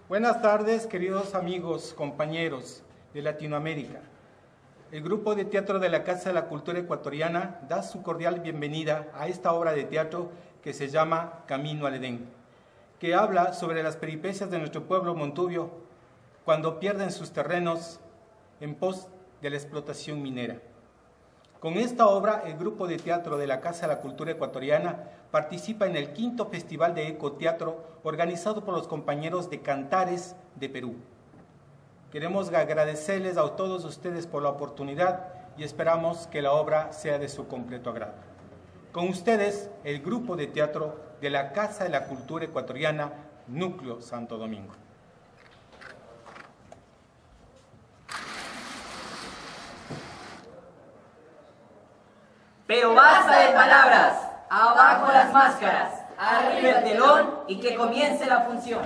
Buenas tardes, queridos amigos, compañeros de Latinoamérica. El grupo de teatro de la Casa de la Cultura Ecuatoriana da su cordial bienvenida a esta obra de teatro que se llama Camino al Edén, que habla sobre las peripecias de nuestro pueblo montubio cuando pierden sus terrenos en pos de la explotación minera. Con esta obra, el grupo de teatro de la Casa de la Cultura Ecuatoriana participa en el 5º Festival de Ecoteatro organizado por los compañeros de Cantares de Perú. Queremos agradecerles a todos ustedes por la oportunidad y esperamos que la obra sea de su completo agrado. Con ustedes, el grupo de teatro de la Casa de la Cultura Ecuatoriana, Núcleo Santo Domingo. Pero basta de palabras, abajo las máscaras, arriba el telón y que comience la función.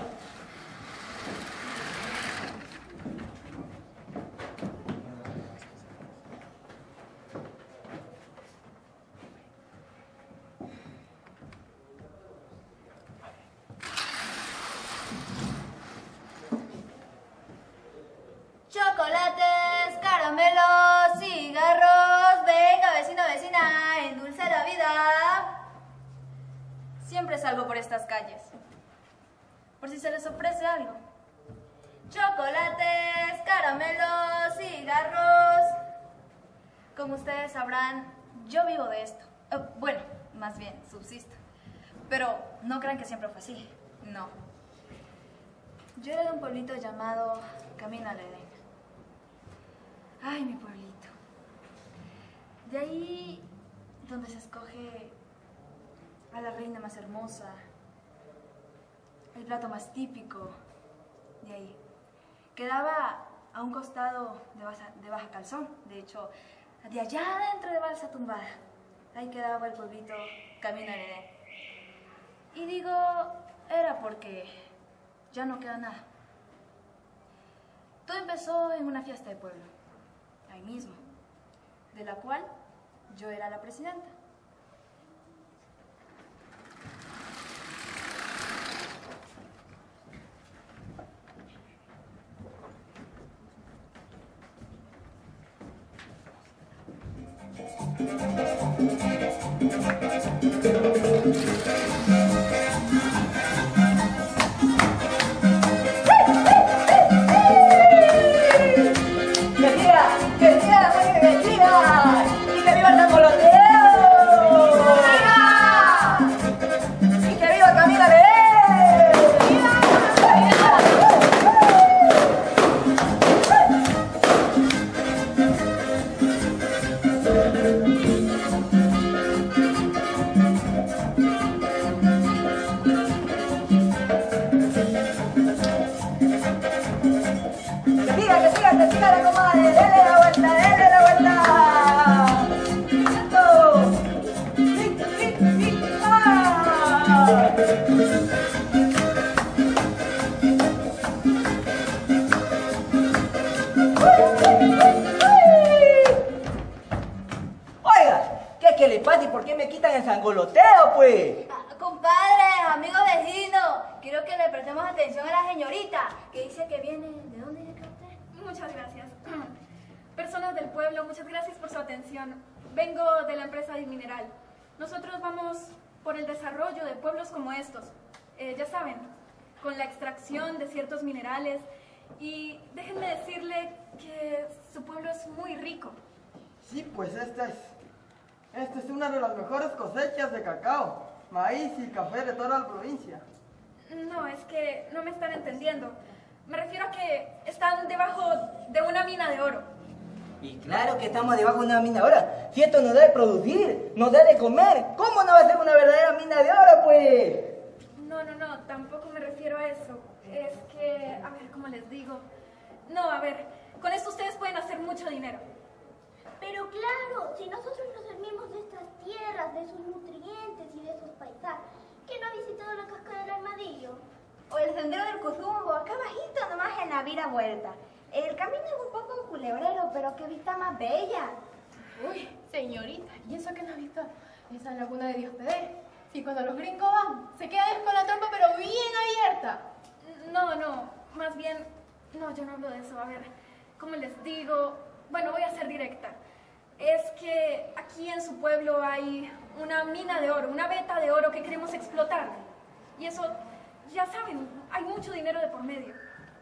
Chocolates, caramelos, cigarros, venga vecino, vecina, endulce la vida. Siempre salgo por estas calles, por si se les ofrece algo. Chocolates, caramelos, cigarros. Como ustedes sabrán, yo vivo de esto. Bueno, más bien, subsisto. Pero no crean que siempre fue así, no. Yo era de un pueblito llamado Camino al Edén. Ay, mi pueblito. De ahí donde se escoge a la reina más hermosa, el plato más típico, de ahí. Quedaba a un costado de Baja Calzón, de hecho, de allá dentro de Balsa Tumbada. Ahí quedaba el pueblito Camino al Edén. Y digo, era porque ya no queda nada. Todo empezó en una fiesta de pueblo, ahí mismo, de la cual yo era la presidenta. Compadre, amigo vecino, quiero que le prestemos atención a la señorita, que dice que viene... ¿De dónde viene usted? Muchas gracias. Personas del pueblo, muchas gracias por su atención. Vengo de la empresa Mineral. Nosotros vamos por el desarrollo de pueblos como estos. Ya saben, con la extracción de ciertos minerales. Y déjenme decirle que su pueblo es muy rico. Sí, pues esta es una de las mejores cosechas de cacao, maíz y café de toda la provincia. No, es que no me están entendiendo. Me refiero a que están debajo de una mina de oro. Y claro que estamos debajo de una mina de oro. Si esto nos da de producir, nos da de comer, ¿cómo no va a ser una verdadera mina de oro, pues? No, tampoco me refiero a eso. Es que, a ver, ¿cómo les digo? No, a ver, con esto ustedes pueden hacer mucho dinero. Pero claro, si nosotros nos servimos de estas tierras, de sus nutrientes y de esos paisajes, ¿quién no ha visitado la cascada del Armadillo? O el sendero del Cuzumbo, acá bajito nomás en la Vira Vuelta. El camino es un poco culebrero, pero qué vista más bella. Uy, señorita, ¿y eso que no has visto? Esa laguna de Diospedé. Si cuando los gringos van, se quedan con la trompa pero bien abierta. No, más bien, no, yo no hablo de eso. A ver, ¿cómo les digo? Bueno, voy a ser directa. Es que aquí en su pueblo hay una mina de oro, una veta de oro que queremos explotar. Y eso, ya saben, hay mucho dinero de por medio.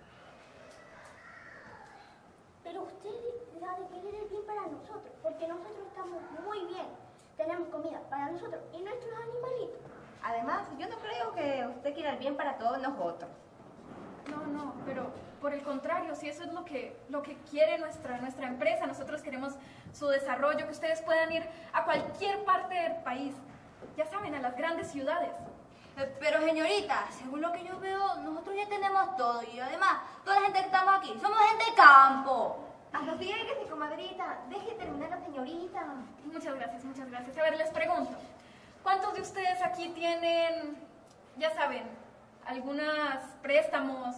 Pero usted ha de querer el bien para nosotros, porque nosotros estamos muy bien. Tenemos comida para nosotros y nuestros animalitos. Además, yo no creo que usted quiera el bien para todos nosotros. No, pero por el contrario, si eso es lo que quiere nuestra empresa, nosotros queremos su desarrollo, que ustedes puedan ir a cualquier parte del país, ya saben, a las grandes ciudades. Pero señorita, según lo que yo veo, nosotros ya tenemos todo y además, toda la gente que estamos aquí, somos gente de campo. Asociéguese, comadrita, deje terminar la señorita. Muchas gracias, muchas gracias. A ver, les pregunto, ¿cuántos de ustedes aquí tienen, ya saben, algunos préstamos?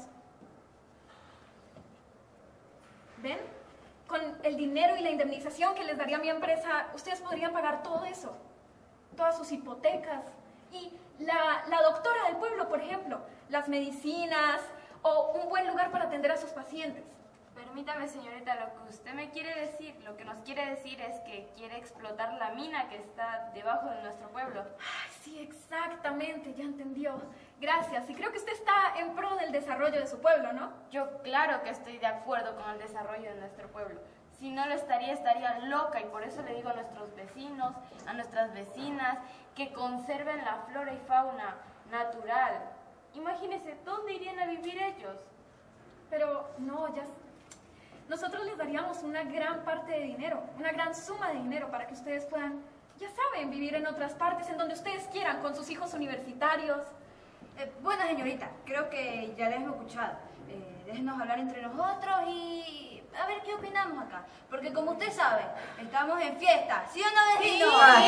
¿Ven? Con el dinero y la indemnización que les daría mi empresa, ustedes podrían pagar todo eso, todas sus hipotecas. Y la doctora del pueblo, por ejemplo, las medicinas o un buen lugar para atender a sus pacientes. Permítame, señorita, lo que usted me quiere decir, lo que nos quiere decir es que quiere explotar la mina que está debajo de nuestro pueblo. Ay, sí, exactamente, ya entendió. Gracias, y creo que usted está en pro del desarrollo de su pueblo, ¿no? Yo claro que estoy de acuerdo con el desarrollo de nuestro pueblo. Si no lo estaría loca, y por eso le digo a nuestros vecinos, a nuestras vecinas, que conserven la flora y fauna natural. Imagínense, ¿dónde irían a vivir ellos? Pero no, nosotros les daríamos una gran parte de dinero, una gran suma de dinero para que ustedes puedan, ya saben, vivir en otras partes, en donde ustedes quieran, con sus hijos universitarios. Bueno, señorita, creo que ya les hemos escuchado. Déjenos hablar entre nosotros y a ver qué opinamos acá. Porque como usted sabe, estamos en fiesta, ¿sí o no, vecino?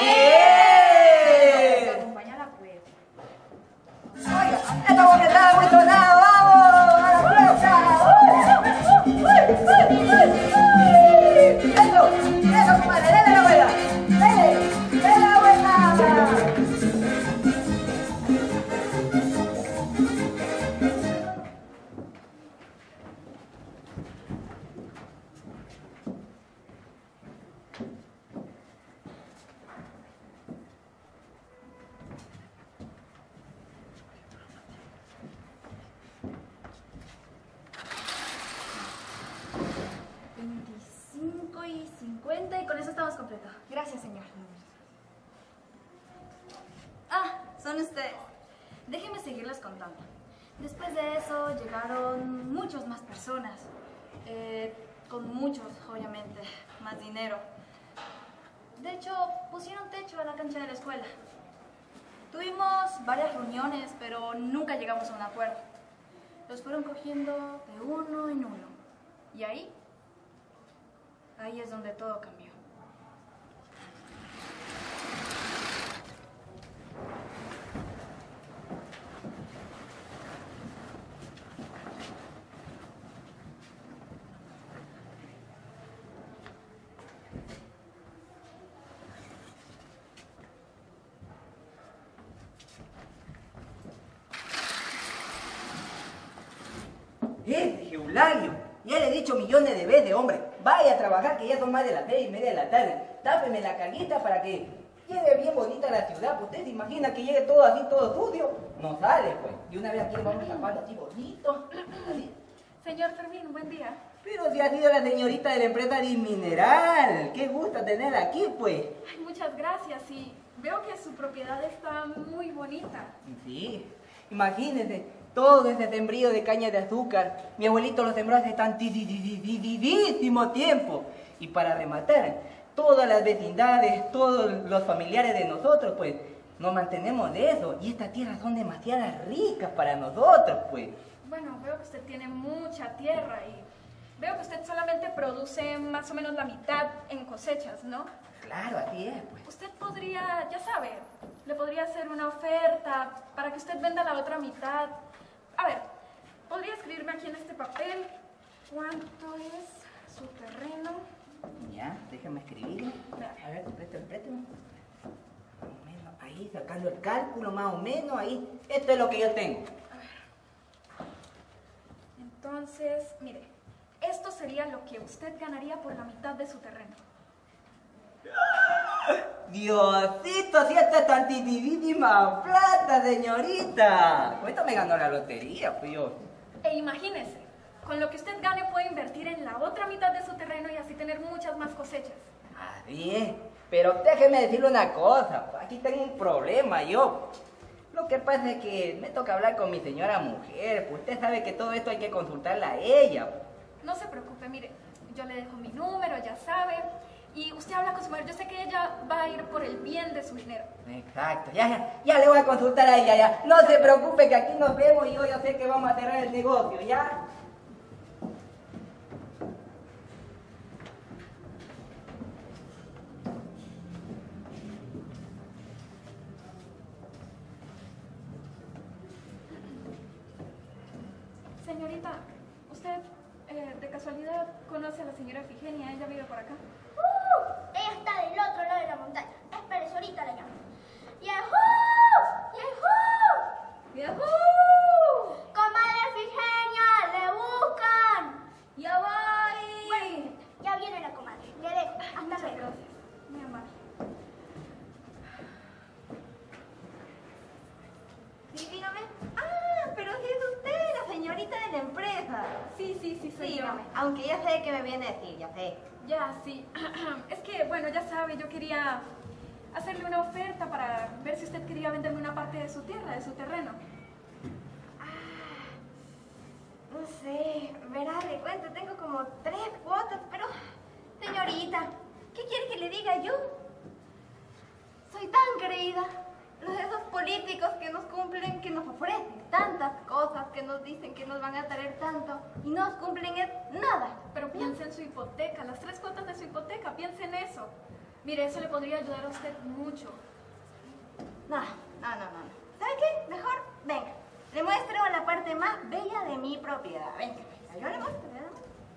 ¡Sí! Acompañala, pues. Oiga, estamos que está muy sonado, vamos a la fiesta. Eso, comadre, dale la vuelta. Dale la vuelta. Y con eso estamos completos. Gracias, señor. Ah, son ustedes. Déjenme seguirles contando. Después de eso llegaron muchas más personas, con muchos, obviamente, más dinero. De hecho, pusieron techo a la cancha de la escuela. Tuvimos varias reuniones, pero nunca llegamos a un acuerdo. Los fueron cogiendo de uno en uno. Y ahí es donde todo cambió. Eulagio, ya le he dicho millones de veces, hombre, vaya a trabajar que ya son más de las 6:30 de la tarde. Tápeme la caguita para que quede bien bonita la ciudad. ¿Usted se imagina que llegue todo así, todo sucio? No sale, pues. Y una vez aquí le vamos a tapar así bonito, así. Señor Fermín, buen día. Pero si ha sido la señorita de la empresa Dismineral, qué gusto tenerla aquí, pues. Ay, muchas gracias, y veo que su propiedad está muy bonita. Sí, imagínense, todo ese sembrío de caña de azúcar. Mi abuelito lo sembró hace tantísimo tiempo. Y para rematar, todas las vecindades, todos los familiares de nosotros, pues, nos mantenemos de eso. Y estas tierras son demasiado ricas para nosotros, pues. Bueno, veo que usted tiene mucha tierra y veo que usted solamente produce más o menos la mitad en cosechas, ¿no? Claro, así es, pues. Usted podría, ya sabe, le podría hacer una oferta para que usted venda la otra mitad. A ver, ¿podría escribirme aquí en este papel cuánto es su terreno? Ya, déjame escribirlo. A ver, préstame. Más o menos, ahí, sacando el cálculo, más o menos, ahí. Esto es lo que yo tengo. Entonces, mire, esto sería lo que usted ganaría por la mitad de su terreno. Diosito, si esta es tantísima plata, señorita. Con esto me ganó la lotería, pues yo. E imagínese, con lo que usted gane puede invertir en la otra mitad de su terreno y así tener muchas más cosechas. Bien, pero déjeme decirle una cosa. Aquí tengo un problema yo. Lo que pasa es que me toca hablar con mi señora mujer. Pues usted sabe que todo esto hay que consultarla a ella. No se preocupe, mire, yo le dejo mi número, ya sabe. Y usted habla con su mujer, yo sé que ella va a ir por el bien de su dinero. Exacto, ya le voy a consultar a ella, ya. No se preocupe que aquí nos vemos y yo sé que vamos a cerrar el negocio, ¿ya? Señorita, ¿usted de casualidad conoce a la señora Efigenia? ¿Ella vive por acá? Ella está del otro lado de la montaña. Espérese, ahorita la llamo. ¡Yahoo! ¡Yahoo! ¡Yahoo! ¡Comadre Efigenia! ¡Le buscan! ¡Ya voy! Bueno, ya viene la comadre. Le dejo. Hasta Muchas luego. gracias, muy amable. Sí, dígame. Ah, pero si es usted la señorita de la empresa. Sí, soy yo. Dígame, aunque ya sé que me viene a decir, ya sé. Ya, sí. Es que, bueno, ya sabe, yo quería hacerle una oferta para ver si usted quería venderme una parte de su tierra, de su terreno. No sé, verá, le cuento, tengo como 3 cuotas, pero... Señorita, ¿qué quiere que le diga yo? Soy tan creída. Los de esos políticos que nos cumplen, que nos ofrecen tantas cosas, que nos dicen que nos van a traer tanto, y no nos cumplen nada. Pero piense en su hipoteca, las 3 cuotas de su hipoteca, piense en eso. Mire, eso le podría ayudar a usted mucho. No. ¿Sabe qué? Mejor, venga, le muestro la parte más bella de mi propiedad. Venga, yo le muestro, ¿verdad?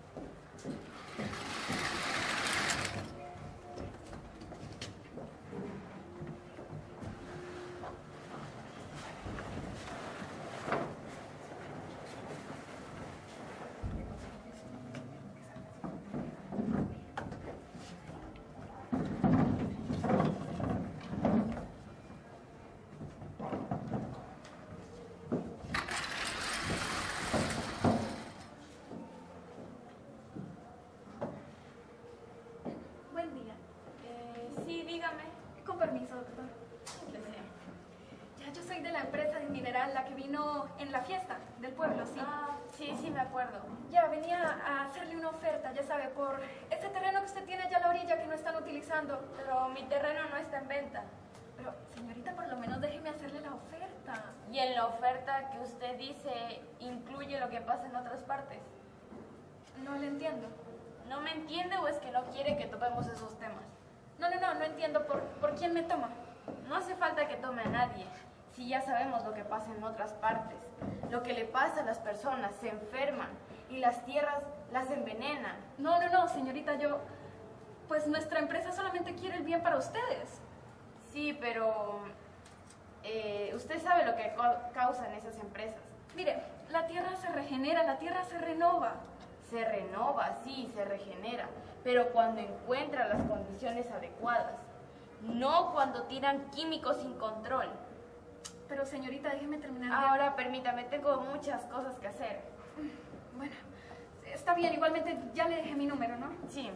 Buen día. Sí, dígame. Con permiso, doctor. Ya, yo soy de la empresa de mineral, la que vino en la fiesta del pueblo, sí. Ah, sí, me acuerdo. Ya, venía a hacerle una oferta, ya sabe, por ese terreno que usted tiene allá a la orilla que no están utilizando. Pero mi terreno no está en venta. Pero, señorita, por lo menos déjeme hacerle la oferta. Y en la oferta que usted dice, incluye lo que pasa en otras partes. No le entiendo. ¿No me entiende o es que no quiere que toquemos esos temas? No entiendo por quién me toma. No hace falta que tome a nadie, si ya sabemos lo que pasa en otras partes. Lo que le pasa a las personas, se enferman y las tierras las envenenan. No, señorita, pues nuestra empresa solamente quiere el bien para ustedes. Sí, pero usted sabe lo que causan esas empresas. Mire, la tierra se regenera, la tierra se renova. Se renova, sí, se regenera, pero cuando encuentra las condiciones adecuadas, no cuando tiran químicos sin control. Pero señorita, déjeme terminar. Ahora permítame, tengo muchas cosas que hacer. Bueno, está bien, igualmente ya le dejé mi número, ¿no? Sí.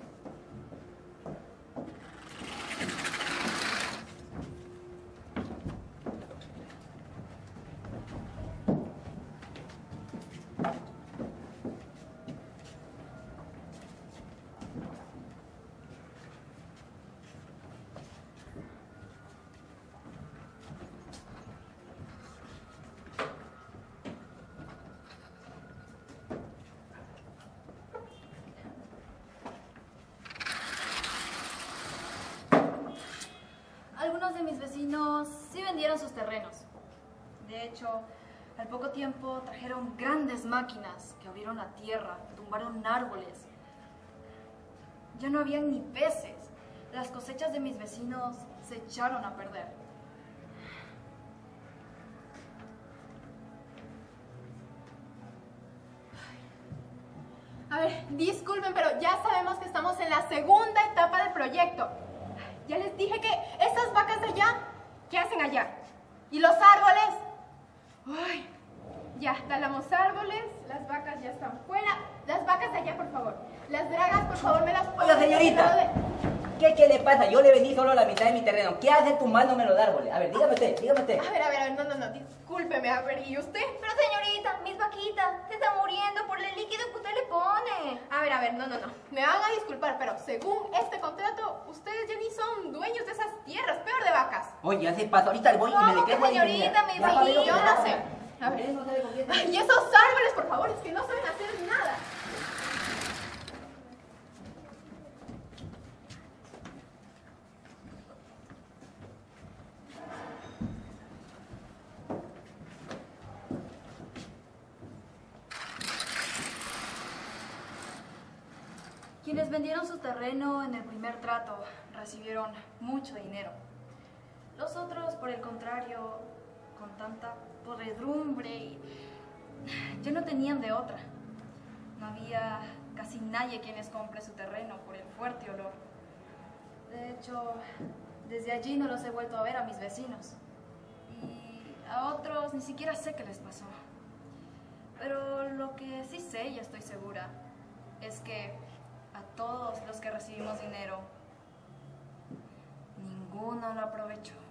Algunos de mis vecinos sí vendieron sus terrenos. De hecho, al poco tiempo trajeron grandes máquinas que abrieron la tierra, tumbaron árboles. Ya no habían ni peces. Las cosechas de mis vecinos se echaron a perder. disculpen, pero ya sabemos que estamos en la segunda etapa del proyecto. Ya les dije que esas vacas de allá, ¿qué hacen allá? ¿Y los árboles? Ay, ya, talamos árboles, las vacas ya están fuera. Las vacas de allá, por favor. Las dragas, por favor, me las Oiga, señorita. ¿Qué le pasa? Yo le vendí solo la mitad de mi terreno. ¿Qué hace tumbándome los árboles? A ver, dígame usted, dígame usted. A ver, no, discúlpeme, a ver, ¿y usted? Pero señorita, mis vaquitas se están muriendo por el líquido que usted le pone. A ver, no. Me van a disculpar, pero según este contrato, ustedes ya ni son dueños de esas tierras, peor de vacas. Oye, hace paso, ahorita le voy y me le quedo ahí. Señorita, mis Ya, Pablo, Yo no sé. A Usted ver. no sabe con quién. Y esos árboles, por favor, es que no saben hacer nada. Quienes vendieron su terreno en el primer trato recibieron mucho dinero. Los otros, por el contrario, con tanta podredumbre y ya no tenían de otra. No había casi nadie quienes compre su terreno por el fuerte olor. De hecho, desde allí no los he vuelto a ver a mis vecinos. Y a otros ni siquiera sé qué les pasó. Pero lo que sí sé y estoy segura es que a todos los que recibimos dinero, ninguno lo aprovechó.